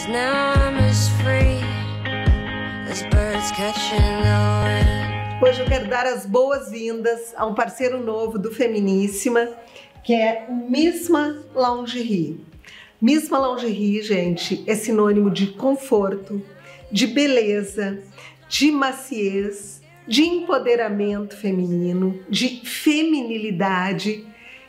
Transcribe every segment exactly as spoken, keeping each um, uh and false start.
'cause now I'm as free as birds catching the wind. Hoje eu quero dar as boas-vindas a um parceiro novo do Feminíssima, que é o Misma Lingerie. Misma Lingerie, gente, é sinônimo de conforto, de beleza, de maciez, de empoderamento feminino, de feminilidade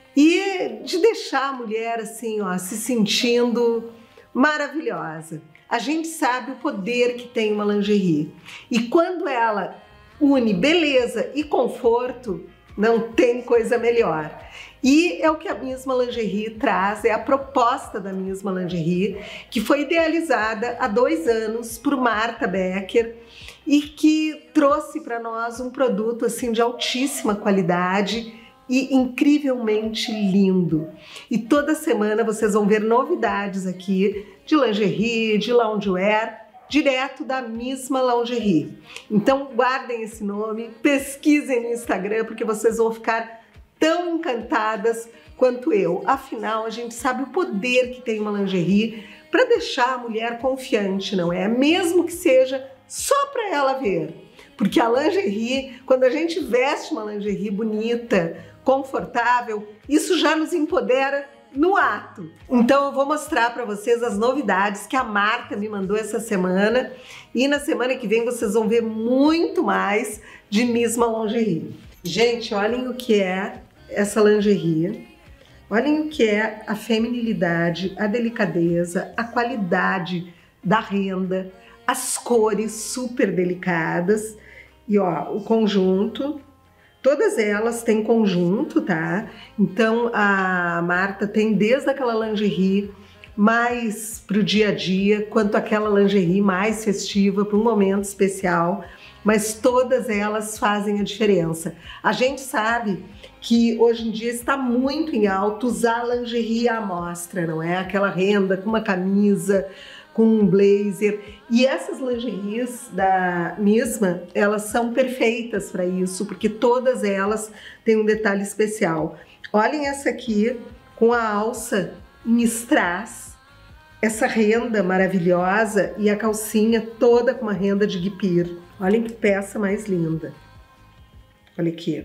e de deixar a mulher assim, ó, se sentindo maravilhosa. A gente sabe o poder que tem uma lingerie e quando ela une beleza e conforto, não tem coisa melhor. E é o que a Misma Lingerie traz, é a proposta da Misma Lingerie, que foi idealizada há dois anos por Marta Becker e que trouxe para nós um produto assim de altíssima qualidade e incrivelmente lindo. E toda semana vocês vão ver novidades aqui de lingerie, de loungewear, direto da Misma Lingerie. Então guardem esse nome, pesquisem no Instagram, porque vocês vão ficar tão encantadas quanto eu. Afinal, a gente sabe o poder que tem uma lingerie para deixar a mulher confiante, não é? Mesmo que seja só para ela ver. Porque a lingerie, quando a gente veste uma lingerie bonita, confortável, isso já nos empodera no ato. Então eu vou mostrar para vocês as novidades que a Marta me mandou essa semana e na semana que vem vocês vão ver muito mais de Misma Lingerie. Gente, olhem o que é essa lingerie, olhem o que é a feminilidade, a delicadeza, a qualidade da renda, as cores super delicadas e ó, o conjunto. Todas elas têm conjunto, tá? Então a Marta tem desde aquela lingerie mais pro dia a dia, quanto aquela lingerie mais festiva, para um momento especial, mas todas elas fazem a diferença. A gente sabe que hoje em dia está muito em alta usar lingerie à mostra, não é? Aquela renda com uma camisa, com um blazer, e essas lingeries da Misma, elas são perfeitas para isso, porque todas elas têm um detalhe especial. Olhem essa aqui com a alça em strass, essa renda maravilhosa e a calcinha toda com uma renda de guipir. Olhem que peça mais linda. Olha aqui.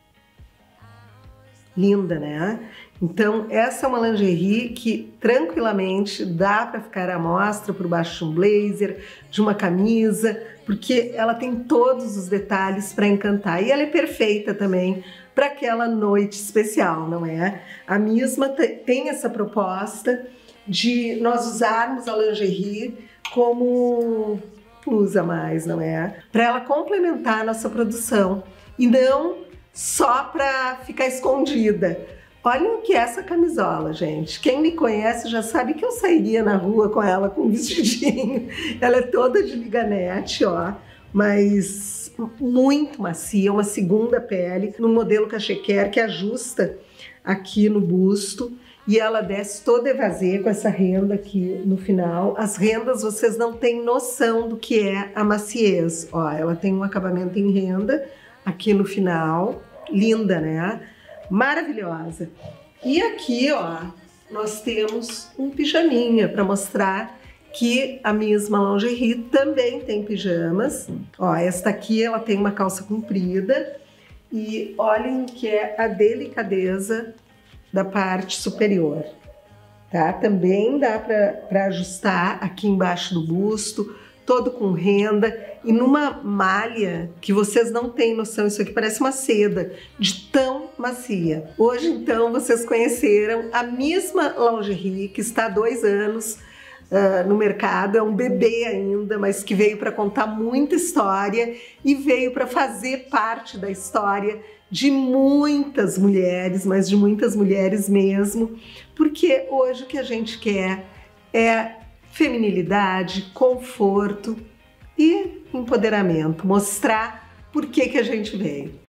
Linda, né? Então, essa é uma lingerie que tranquilamente dá para ficar à mostra por baixo de um blazer, de uma camisa, porque ela tem todos os detalhes para encantar. E ela é perfeita também para aquela noite especial, não é? A Misma tem essa proposta de nós usarmos a lingerie como plus a mais, não é? Para ela complementar a nossa produção e não só para ficar escondida. Olhem o que é essa camisola, gente. Quem me conhece já sabe que eu sairia na rua com ela com um vestidinho. Ela é toda de liganete, ó, mas muito macia, uma segunda pele, no modelo cachequer que ajusta aqui no busto. E ela desce toda evasê com essa renda aqui no final. As rendas, vocês não têm noção do que é a maciez. Ó, ela tem um acabamento em renda aqui no final. Linda, né? Maravilhosa. E aqui, ó, nós temos um pijaminha para mostrar que a Misma Lingerie também tem pijamas. Ó, esta aqui, ela tem uma calça comprida e olhem o que é a delicadeza da parte superior, tá? Também dá para ajustar aqui embaixo do busto, todo com renda e numa malha que vocês não têm noção, isso aqui parece uma seda, de tão macia. Hoje, então, vocês conheceram a Misma Lingerie, que está há dois anos uh, no mercado, é um bebê ainda, mas que veio para contar muita história e veio para fazer parte da história de muitas mulheres, mas de muitas mulheres mesmo, porque hoje o que a gente quer é feminilidade, conforto e empoderamento, mostrar por que que a gente veio.